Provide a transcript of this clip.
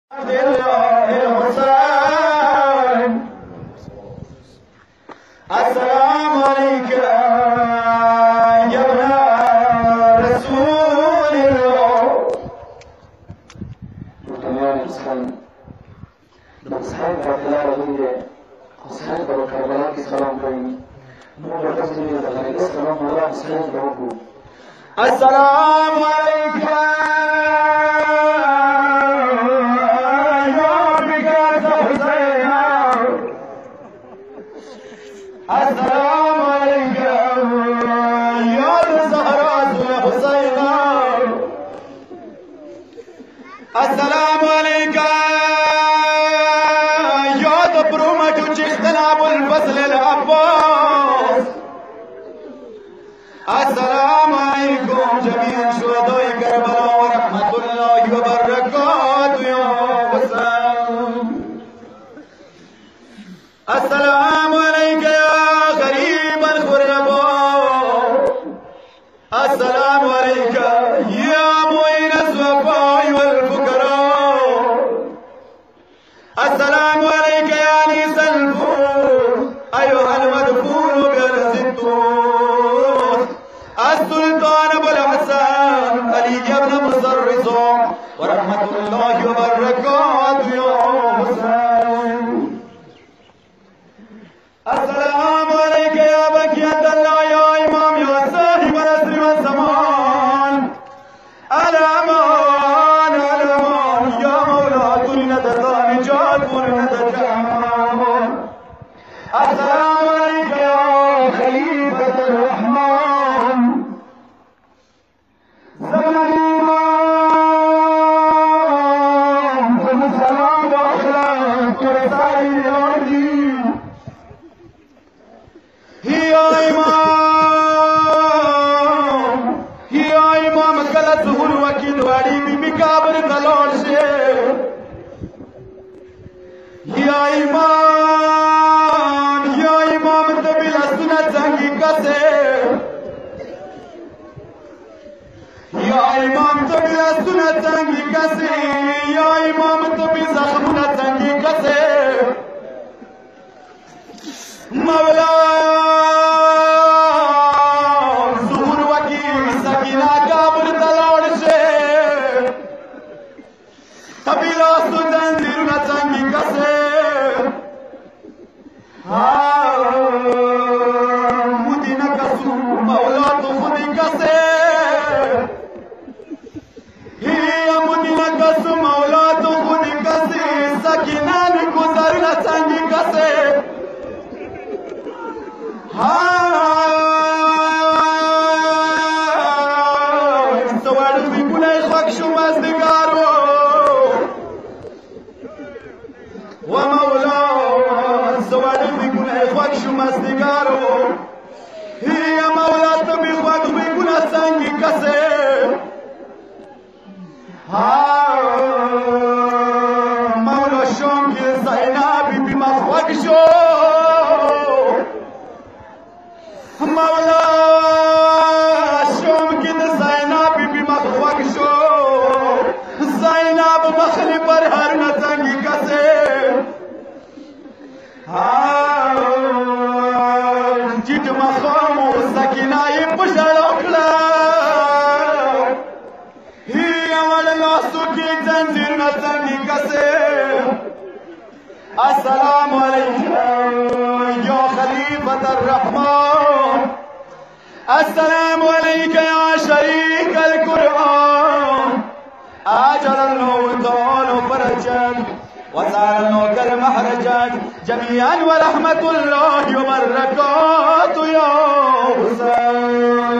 السلام عليك يا ابن رسول الله. مسلمان حسین حسین باطلا رضی حسین برو کربلا کی سلام کریں محبت سے السلام علیہ حسین بابو. السلام عليك يا بكاس حسين. السلام عليك يا زهراء حسين. السلام عليك يا دبرومة اجتناب الفصل العباس. السلام عليكم جميع شهداء كربلاء ورحمة الله وبركاته يا حسين. السلام عليك يا غريب الغرباء. السلام عليك يا معين الضعفاء والفقراء. السلام عليك يا انيس الفور ايها المدفون بأرض الطور. السلطان ابو الحسن علي بن مصر رضا ورحمة الله وبركاته يا حسين. السلام عليك يا بقية الله يا إمام يا صاحب العصر والزمان. الأمان الأمان يا مولا كلنا نجات كلنا جهنم. السلام عليك يا خليفة الرحمن. زمن الإمام السلام وأخلاق رسائل الأرض. يا إمام کله ظهور وکیل واړي بی کابر دلال شه. یا امام تبی لسنا څنګه کسه. یا امام تبی لسنا څنګه کسه. یا امام تبی زخمنا څنګه کسه. مولا السلام عليك يا خليفة الرحمن. السلام عليك يا شريك القرآن. أجل الله تعالى فرجا وسال الله محرجا جميعا ورحمة الله وبركاته يا حسين.